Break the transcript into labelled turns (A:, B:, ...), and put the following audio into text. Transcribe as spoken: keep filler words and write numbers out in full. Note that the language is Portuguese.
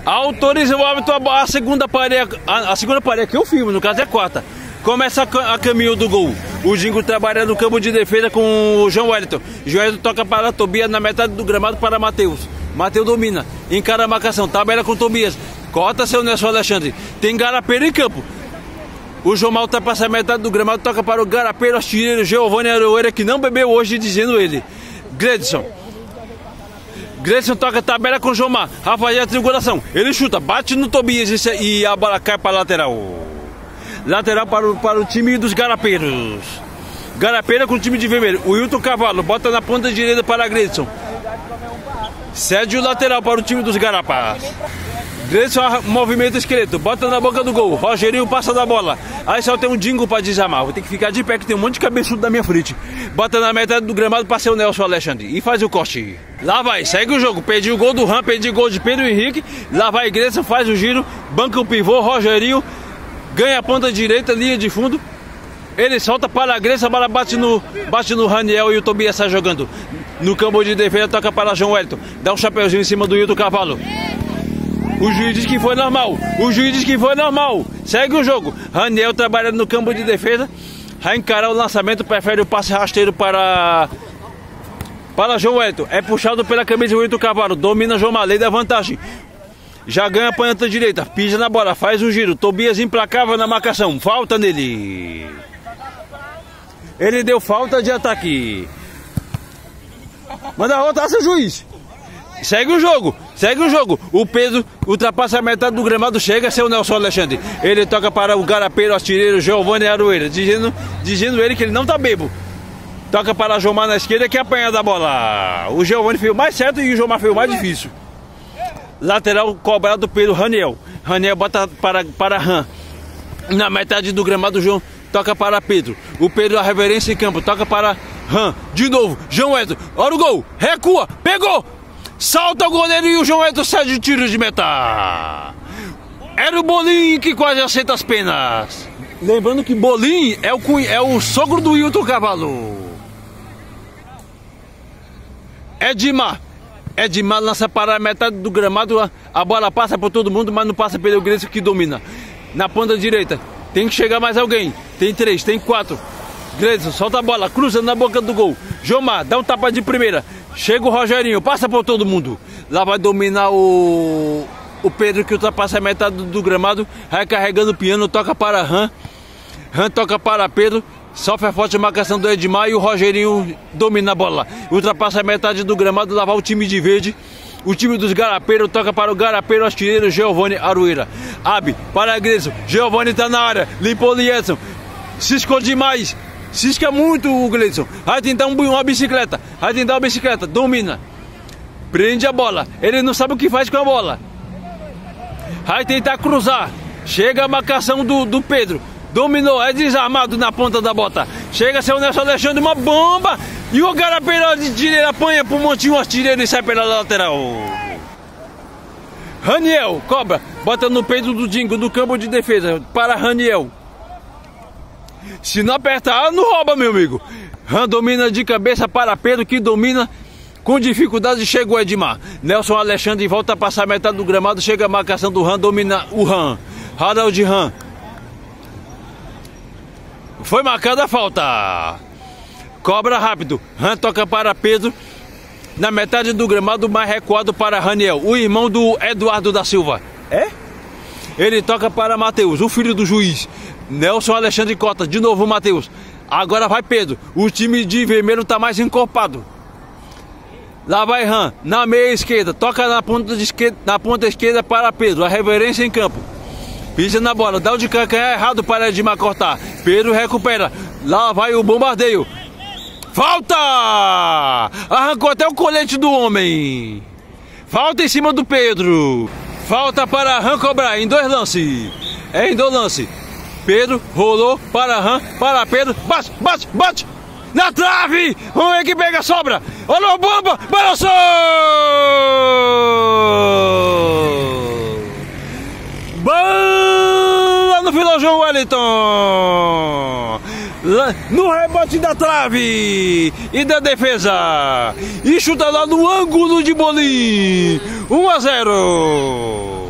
A: Autoriza o árbitro a, a segunda parede, a, a segunda parede que eu filmo, no caso é a quarta. Começa a, a caminho do gol. O Dingo trabalha no campo de defesa com o João Wellington. João Wellington toca para Tobias na metade do gramado para Matheus. Matheus domina, encara a marcação, tabela com Tobias. Corta seu Nelson Alexandre. Tem Garapeiro em campo. O João Mal ultrapassa a metade do gramado, toca para o Garapeiro, artilheiro Giovanni Aroeira, que não bebeu hoje, dizendo ele. Gledson. Gledson toca a tabela com o João Mar. Rafael, triangulação. Ele chuta, bate no Tobias e a bola cai para a lateral. Lateral para o, para o time dos Garapeiros. Garapeira com o time de vermelho. O Hilton Cavalo bota na ponta direita para Gledson. Cede o lateral para o time dos Garapas. Gledson movimenta o esqueleto, bota na boca do gol. Rogerinho passa da bola. Aí só tem um Dingo para desarmar. Vou ter que ficar de pé que tem um monte de cabeçudo na minha frente. Bota na metade do gramado para ser o Nelson Alexandre. E faz o corte. Lá vai, segue o jogo. Pediu o gol do Ram, pediu o gol de Pedro Henrique. Lá vai Gledson, faz o giro. Banca o pivô, Rogerinho. Ganha a ponta direita, linha de fundo. Ele solta para a Gledson, a bola bate no, bate no Raniel e o Tobias sai jogando. No campo de defesa, toca para João Wellington. Dá um chapeuzinho em cima do Hilton Cavalo. O juiz diz que foi normal. O juiz diz que foi normal. Segue o jogo. Raniel trabalha no campo de defesa. Vai encarar o lançamento. Prefere o passe rasteiro para Para João Wellington. É puxado pela camisa do Hilton Cavalo. Domina João Malei da vantagem. Já ganha a ponta direita. Pisa na bola. Faz o giro. Tobias implacável na marcação. Falta nele. Ele deu falta de ataque. Manda voltar, seu juiz. Segue o jogo, segue o jogo. O Pedro ultrapassa a metade do gramado, chega a ser o Nelson Alexandre. Ele toca para o Garapeiro, artilheiro Giovanni Aroeira, dizendo, dizendo ele que ele não tá bebo. Toca para Jomar na esquerda, que apanha da bola. O Giovanni fez o mais certo e o Jomar fez o mais difícil. Lateral cobrado pelo Raniel. Raniel bota para, para Ram. Na metade do gramado, João toca para Pedro. O Pedro, a reverência em campo, toca para Ram. De novo, João Wellington. Olha o gol, recua, pegou. Salta o goleiro e o João Wellington sai de tiro de meta. Era o Bolim que quase aceita as penas. Lembrando que Bolim é o, é o sogro do Hilton Cavalo. Edmar. Edmar lança para a metade do gramado. A, a bola passa por todo mundo, mas não passa pelo Gledson que domina. Na ponta direita. Tem que chegar mais alguém. Tem três, tem quatro. Gledson solta a bola, cruza na boca do gol. Jomar dá um tapa de primeira. Chega o Rogerinho, passa por todo mundo. Lá vai dominar o, o Pedro, que ultrapassa a metade do, do gramado. Vai carregando o piano, toca para Ram. Ram toca para Pedro. Sofre a forte marcação do Edmar e o Rogerinho domina a bola. Ultrapassa a metade do gramado, lá vai o time de verde. O time dos Garapeiros toca para o Garapeiro, artilheiro Giovanni Aroeira. Abre para Gledson. Giovanni está na área, limpou o Liedson. Se esconde demais. Cisca muito o Gledson. Vai tentar um, uma bicicleta. Vai tentar uma bicicleta. Domina. Prende a bola. Ele não sabe o que faz com a bola. Vai tentar cruzar. Chega a marcação do, do Pedro. Dominou. É desarmado na ponta da bota. Chega a ser o Nelson Alexandre. Uma bomba. E o Garapeiro de direita apanha pro montinho artilheiro e sai pela lateral. Raniel cobra. Bota no peito do Dingo do campo de defesa. Para Raniel. Se não apertar, não rouba, meu amigo. Ram domina de cabeça para Pedro, que domina com dificuldade. Chega o Edmar. Nelson Alexandre volta a passar a metade do gramado. Chega a marcação do Ram, domina o Ram. Harald Ram. Foi marcada a falta. Cobra rápido. Ram toca para Pedro. Na metade do gramado, mais recuado para Raniel, o irmão do Eduardo da Silva. É? Ele toca para Matheus, o filho do juiz. Nelson Alexandre Cota, de novo o Matheus. Agora vai Pedro. O time de vermelho está mais encorpado. Lá vai Ram, na meia esquerda. Toca na ponta, de esquerda, na ponta esquerda para Pedro. A reverência em campo. Pisa na bola, dá o de calcanhar errado para Edmar cortar. Pedro recupera. Lá vai o bombardeio. Falta! Arrancou até o colete do homem. Falta em cima do Pedro. Falta para Ram cobrar em dois lances. É em dois lances. Pedro rolou para Ram, para Pedro. Bate, bate, bate. Na trave. Vamos ver que pega a sobra. Olha a bomba. Balançou. Bola no final, João Wellington. No rebote da trave e da defesa. E chuta lá no ângulo de Bolim. um a zero.